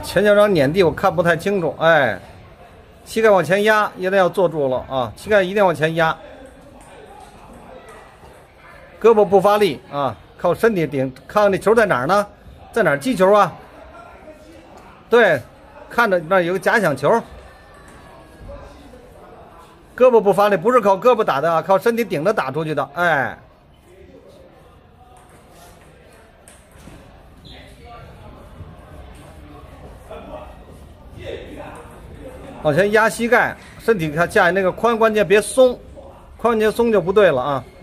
前脚掌碾地，我看不太清楚。哎，膝盖往前压，一定要坐住了啊！膝盖一定往前压，胳膊不发力啊，靠身体顶。看看那球在哪儿呢？在哪儿击球啊？对，看着那有个假想球。胳膊不发力，不是靠胳膊打的啊，靠身体顶着打出去的。哎。往前压膝盖，身体看下那个髋关节别松，髋关节松就不对了啊。